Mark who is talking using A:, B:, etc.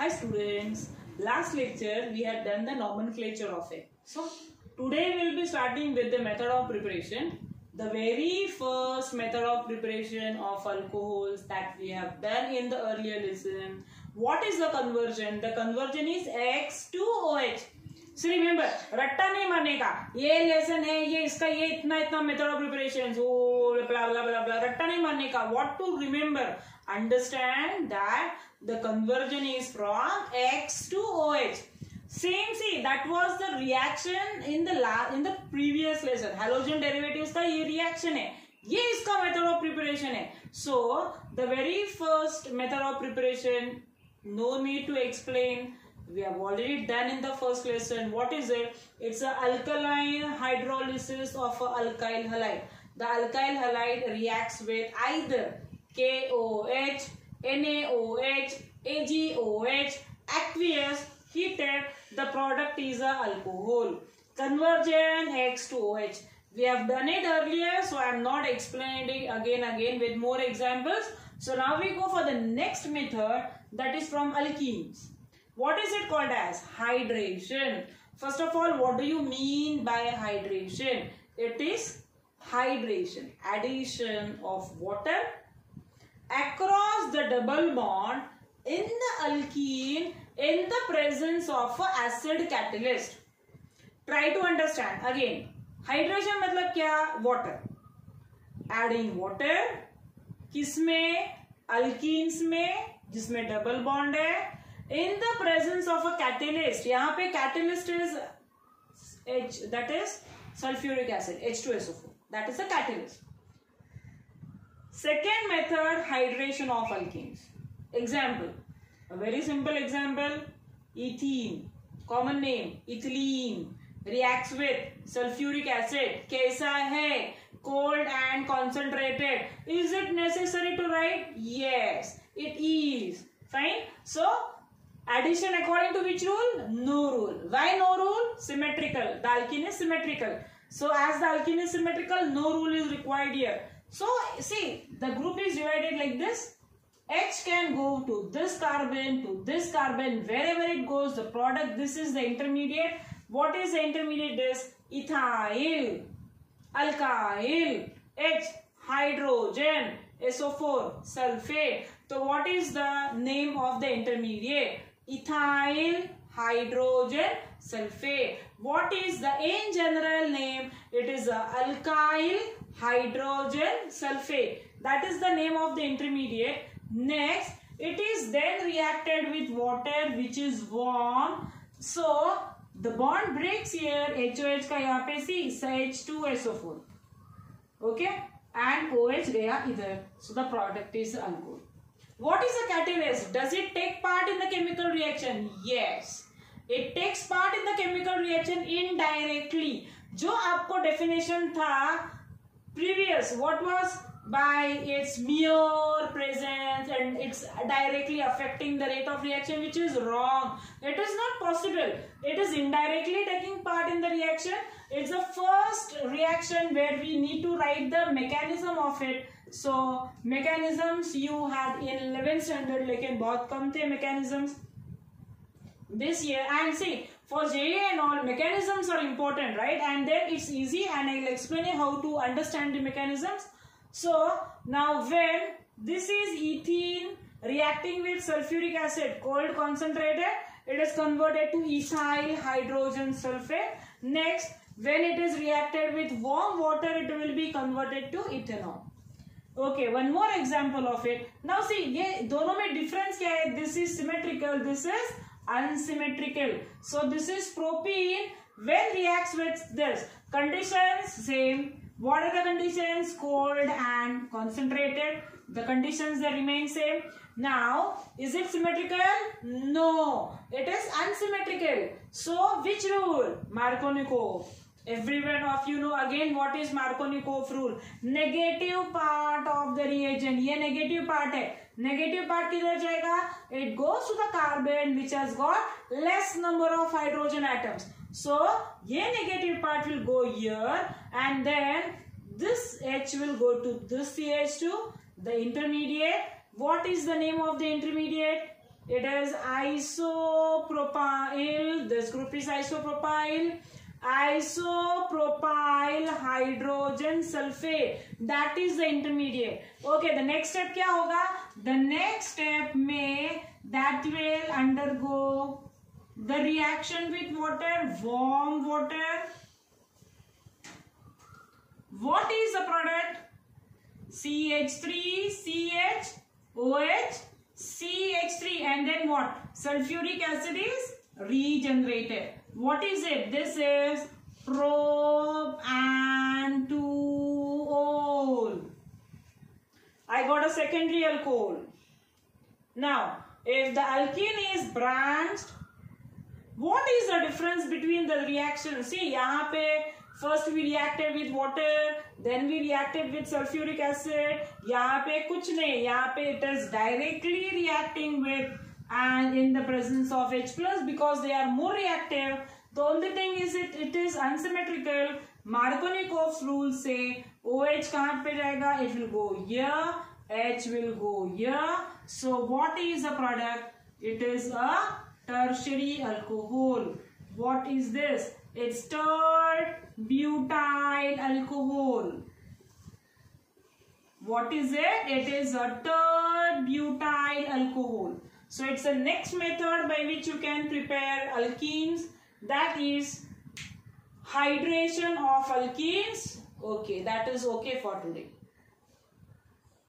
A: Hi students, last lecture we had done the nomenclature of it. So today we will be starting with the method of preparation. The very first method of preparation of alcohols that we have done in the earlier lesson. What is the conversion? The conversion is X to OH. So remember, रट्टा नहीं मारने का. ये lesson है, ये इसका ये इतना method of preparation. So blah blah blah blah. रट्टा नहीं मारने का. What to remember? Understand that the conversion is from X to OH. Same, see, that was the reaction in the previous lesson. Halogen derivatives का ये reaction है. ये इसका method of preparation है. So the very first method of preparation, no need to explain. We have already done in the first lesson. What is it? It's an alkaline hydrolysis of an alkyl halide. The alkyl halide reacts with either KOH, NaOH, AgOH, aqueous, heated. The product is a alcohol. Conversion X to OH. We have done it earlier, so I am not explaining it again with more examples. So now we go for the next method, that is from alkenes. What is it called as? Hydration. First of all, what do you mean by hydration? It is hydration, addition of water across the double bond in the alkene in the presence of an acid catalyst. Try to understand again. Hydration मतलब क्या? Water. Adding water किसमें? Alkenes में जिसमें double bond है. In the presence of a catalyst, यहाँ पे catalyst is H, that is sulfuric acid, H2SO4. That is a catalyst. Second method, hydration of alkenes. Example, a very simple example, ethene, common name, ethylene, reacts with sulfuric acid. कैसा है? Cold and concentrated. Is it necessary to write? Yes, it is. Fine. So, addition according to which rule? No rule. Why no rule? Symmetrical. The alkene is symmetrical. So as the alkene is symmetrical, no rule is required here. So see, the group is divided like this. H can go to this carbon, wherever it goes, the product, this is the intermediate. What is the intermediate? This ethyl, alkyl, H, hydrogen, SO4, sulfate. So what is the name of the intermediate? Ethyl hydrogen sulfate. What is the in general name? It is alkyl hydrogen sulfate. That is the name of the intermediate. Next, it is then reacted with water which is warm. So the bond breaks here. HOH का यहाँ पे सी H2SO4. Okay, and OH गया इधर. So the product is alcohol. What is a catalyst? Does it take part in the chemical reaction? Yes. It takes part in the chemical reaction indirectly. जो आपको definition था previous, what was? By its mere presence and it's directly affecting the rate of reaction, which is wrong. It is not possible. It is indirectly taking part in the reaction. It's the first reaction where we need to write the mechanism of it. So mechanisms you had in 11th standard, लेकिन बहुत कम थे mechanisms this year. And see, for JEE and all, mechanisms are important, right? And then it's easy, and I will explain you how to understand the mechanisms. So now when this is ethene reacting with sulfuric acid, cold concentrated, it is converted to ethyl hydrogen sulfate. Next, when it is reacted with warm water, it will be converted to ethanol. Okay, one more example of it. Now see, ये दोनों में difference क्या है? This is symmetrical, this is unsymmetrical. So this is propene when reacts with this. Conditions same. What are the conditions? Cold and concentrated. The conditions they remain same. Now, is it symmetrical? No, it is unsymmetrical. So which rule? Markovnikov. Everyone of you know again what is Markovnikov rule. Negative part of the reagent. ये negative part है. Negative part किधर जाएगा? It goes to the carbon which has got less number of hydrogen atoms. So ये negative part will go here, and then this H will go to this CH2, the intermediate. What is the name of the intermediate? It is isopropyl. This group is isopropyl. Isopropyl hydrogen sulfate. That is the intermediate. Okay, the next step क्या होगा? The next step में that will undergo the reaction with water, warm water. What is the product? CH3, CHOH, CH3, and then what? Sulfuric acid is regenerated. What is it? This is propanol. I got a secondary alcohol. Now, if the alkene is branched, what is the difference between the reactions? See, यहाँ पे first we reacted with water, then we reacted with sulfuric acid. यहाँ पे कुछ नहीं, यहाँ पे it is directly reacting with and in the presence of H plus because they are more reactive. The only thing is it is unsymmetrical. Markovnikov's rule say OH कहाँ पे जाएगा? It will go here, H will go here. So what is the product? It is a tertiary alcohol. What is this? It's tert butyl alcohol. What is it? It is a tert butyl alcohol. So it's the next method by which you can prepare alkenes. That is hydration of alkenes. Okay, that is okay for today.